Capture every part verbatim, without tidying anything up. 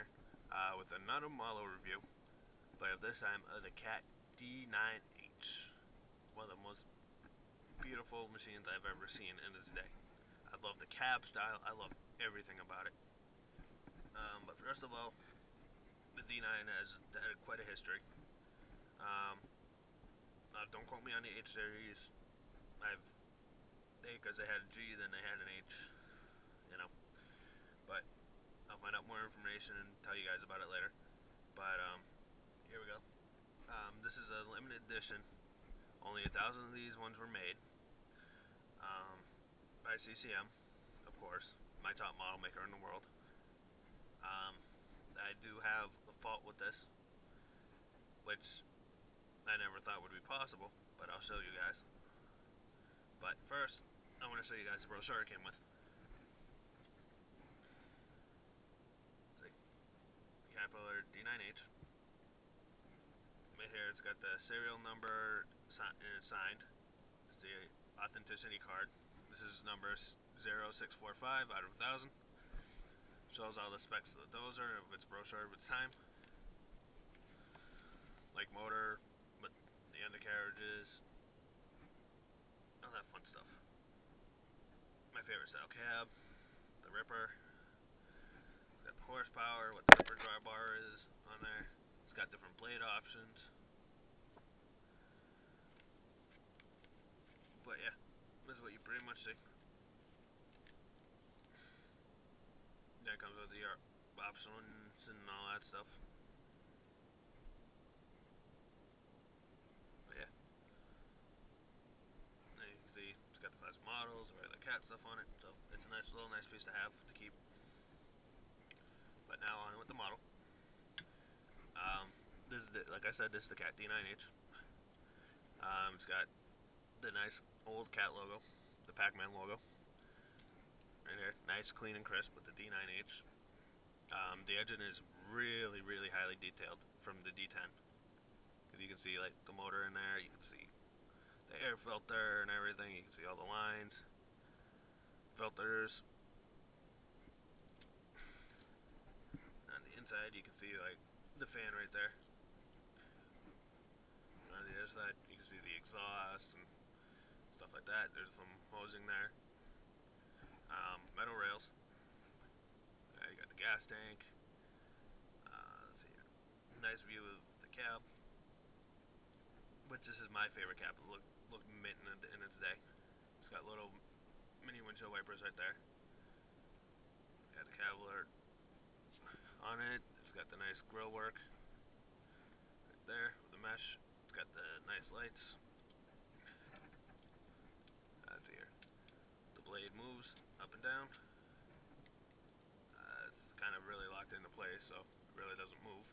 here uh, with another model review, but this time of the Cat D nine H. One of the most beautiful machines I've ever seen in its day. I love the cab style. I love everything about it. Um, but first of all, the D nine has had quite a history. Um, uh, don't quote me on the H series. I've they because they had a G, then they had an H, you know. But I'll find out more information and tell you guys about it later. But um, here we go. Um, this is a limited edition. Only a thousand of these ones were made. Um, by C C M, of course, my top model maker in the world. Um, I do have a fault with this, which I never thought would be possible, but I'll show you guys. But first, I want to show you guys the brochure it came with. Caterpillar D nine H. Right here, it's got the serial number signed. It's the authenticity card. This is number zero six four five out of one thousand. Shows all the specs of the dozer, of its brochure of its time. Like motor, but the undercarriages, all that fun stuff. My favorite style cab, the Ripper. It's got the horsepower, what the Ripper dry bar is on there. It's got different blade options. But yeah, this is what you pretty much see. Then it comes with the options and all that stuff. But yeah. And you can see it's got the classic models, the regular cat stuff on it, so it's a nice little nice piece to have to keep. But now on with the model. Um, this is the, like I said, this is the Cat D nine H. Um, it's got the nice old Cat logo, the Pac-Man logo, right here. Nice, clean, and crisp with the D nine H. Um, the engine is really, really highly detailed from the D ten. Because you can see like the motor in there, you can see the air filter and everything. You can see all the lines, filters. On the inside, you can see like the fan right there. On the other side, you can see the exhaust and stuff like that. There's some hosing there. Um, metal rails. Uh, you got the gas tank. Uh, let's see here. Nice view of the cab. Which this is my favorite cab. It look look mint in, in its day. It's got little mini windshield wipers right there. Got the cab alert on it. It's got the nice grill work right there with the mesh. It's got the nice lights. That's here. The blade moves up and down. Uh, it's kind of really locked into place, so it really doesn't move.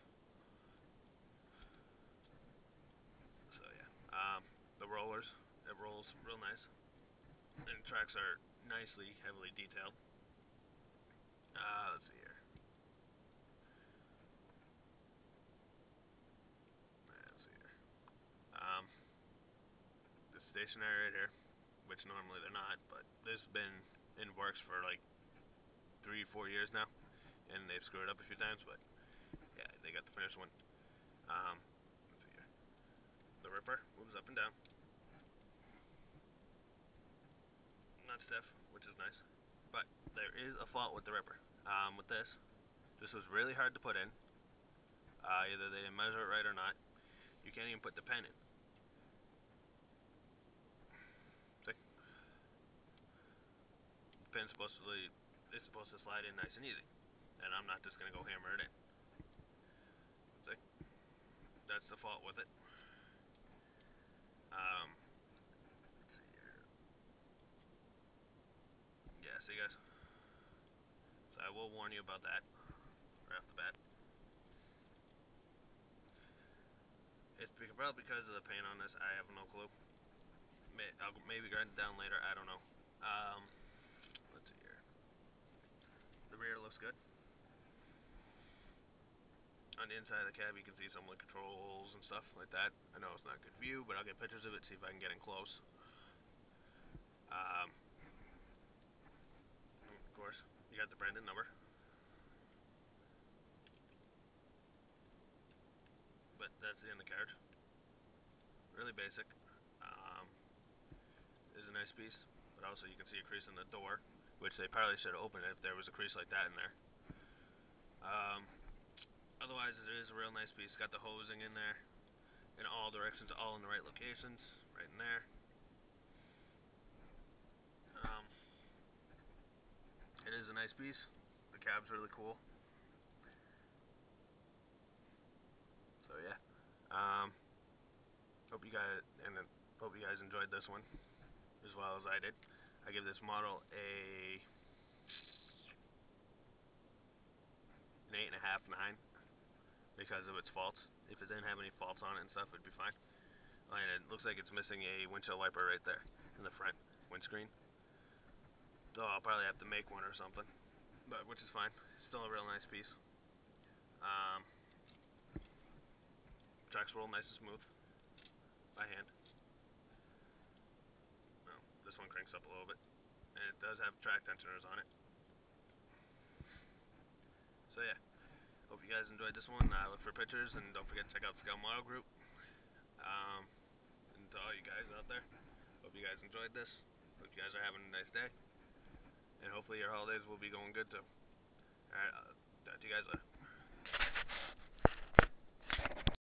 So yeah. Um, the rollers, it rolls real nice. And the tracks are nicely, heavily detailed. Uh, let's see here. Let's see here. Um, the stationary right here, which normally they're not, but this has been in works for like three, four years now, and they've screwed up a few times, but yeah, they got the finished one. Um, let's see here. The Ripper moves up and down. Not stiff, which is nice. But there is a fault with the Ripper. Um, with this, this was really hard to put in. Uh, either they didn't measure it right or not. You can't even put the pen in. See? The pin's supposed to be, it's supposed to slide in nice and easy. And I'm not just going to go hammer it in. See? That's the fault with it. Um, let's see here. Yeah, see guys? So I will warn you about that right off the bat. It's probably because of the paint on this. I have no clue. May, I'll maybe grind it down later. I don't know. Um, let's see here. The rear looks good. On the inside of the cab, you can see some of the controls and stuff like that. I know it's not a good view, but I'll get pictures of it, see if I can get in close. Um, of course, you got the branded number. it. That's the end of the carriage. Really basic. Um, is a nice piece, but also you can see a crease in the door, which they probably should have opened it if there was a crease like that in there. Um, otherwise, it is a real nice piece. Got the hosing in there in all directions, all in the right locations, right in there. Um, it is a nice piece. The cab's really cool. So yeah, um, hope you guys and hope you guys enjoyed this one as well as I did. I give this model a an eight and a half, nine, because of its faults. If it didn't have any faults on it and stuff, it'd be fine. And it looks like it's missing a windshield wiper right there in the front windscreen. So I'll probably have to make one or something, but which is fine. Still a real nice piece. Um, tracks roll nice and smooth by hand. Well, this one cranks up a little bit, and it does have track tensioners on it. So yeah, hope you guys enjoyed this one. Uh, look for pictures, and don't forget to check out Scout Model Group. Um, and to all you guys out there, hope you guys enjoyed this. Hope you guys are having a nice day, and hopefully your holidays will be going good too. Alright, uh, talk to you guys later.